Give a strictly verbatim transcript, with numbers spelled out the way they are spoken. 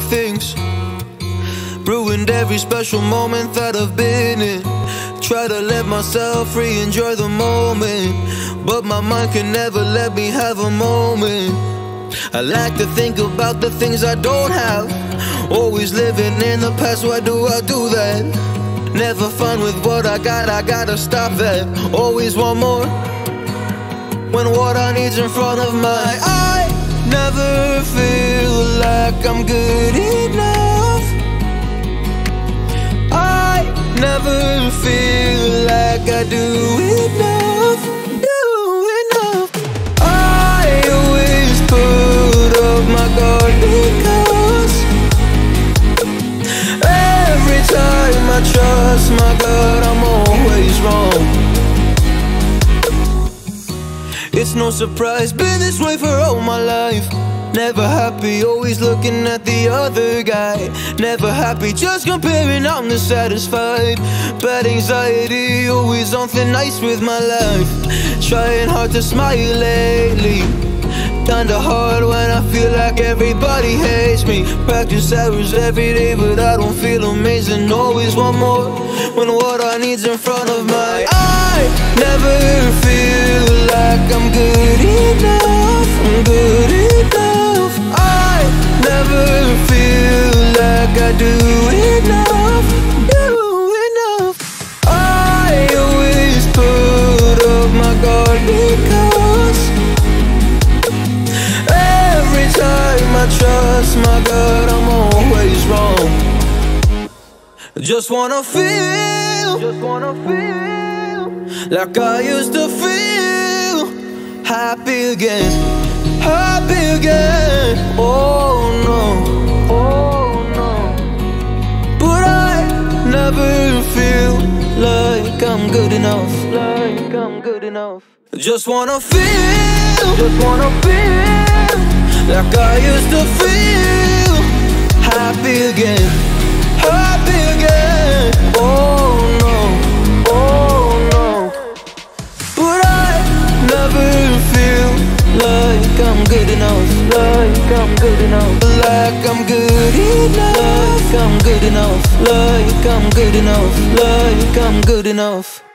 things, ruined every special moment that I've been in. Try to let myself free, enjoy the moment, but my mind can never let me have a moment. I like to think about the things I don't have, always living in the past, why do I do that? Never fun with what I got, I gotta stop that. Always want more, when what I need's in front of my eye. Never feel like I'm good enough, I never feel like I do enough, do enough. I always put up my guard because every time I trust my God, I'm always wrong. It's no surprise, been this way for all my life. Never happy, always looking at the other guy. Never happy, just comparing, I'm dissatisfied. Bad anxiety, always on thin ice with my life. Trying hard to smile lately, kinda hard when I feel like everybody hates me. Practice hours every day, but I don't feel amazing. Always want more, when what I need's in front of my eye. Never feel like I'm good enough, I'm good enough. I never feel like I do enough, do enough. I always put up my guard because every time I trust my God, I'm always wrong. Just wanna feel, just wanna feel like I used to feel. Happy again, happy again. Oh no, oh no. But I never feel like I'm good enough, like I'm good enough. Just wanna feel, just wanna feel like I used to feel. Happy again, happy again. Oh no, oh no. But I never feel like I'm good enough, like I'm good enough, like I'm good enough, like I'm good enough, like I'm good enough, like I'm good enough.